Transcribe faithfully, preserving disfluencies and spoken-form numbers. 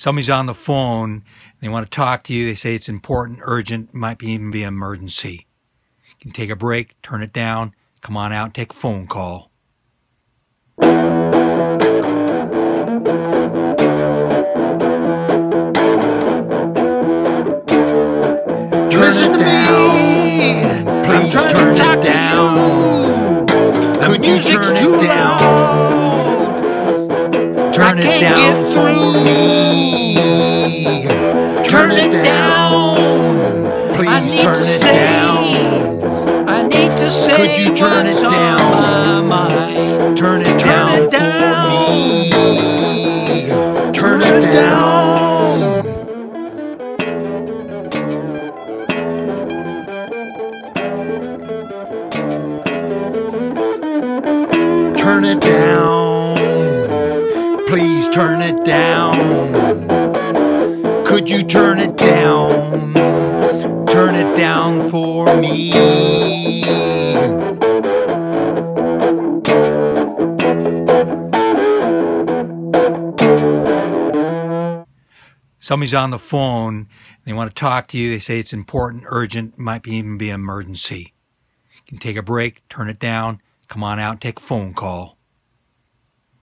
Somebody's on the phone, they want to talk to you, they say it's important, urgent, might be even be an emergency. You can take a break, turn it down, come on out, take a phone call. Listen to me, please turn it down. Could you turn it down? Turn it down for me. Turn it down. Please turn it down. I need to say Could you turn it down? Turn it down for me. Turn it down. Turn it down. Please turn it down. Could you turn it down? Turn it down for me. Somebody's on the phone, they want to talk to you, they say it's important, urgent, might be even be an emergency. You can take a break, turn it down, come on out, take a phone call.